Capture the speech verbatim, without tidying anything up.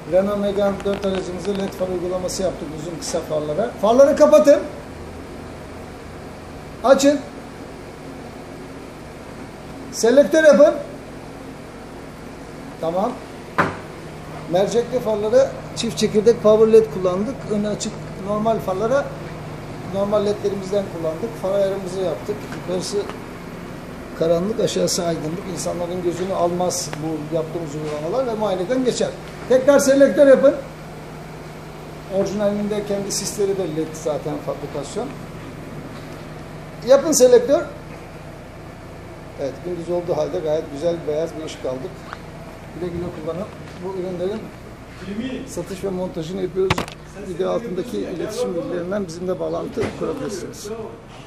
Renault Megane dört aracımızda led far uygulaması yaptık uzun kısa farlara. Farları kapatın. Açın. Selektör yapın. Tamam. Mercekli farlara çift çekirdek power led kullandık. Önü açık normal farlara normal ledlerimizden kullandık. Far ayarımızı yaptık. Yukarısı karanlık, aşağısı aydınlık. İnsanların gözünü almaz bu yaptığımız uygulamalar ve muayeneden geçer. Tekrar selektör yapın. Orijinalinde kendi sisleri de led zaten fabrikasyon. Yapın selektör. Evet, gündüz olduğu halde gayet güzel beyaz bir ışık aldık. Güle güle kullanıp bu ürünlerin satış ve montajını yapıyoruz. Video altındaki iletişim bilgilerinden bizimle bağlantı kurabilirsiniz.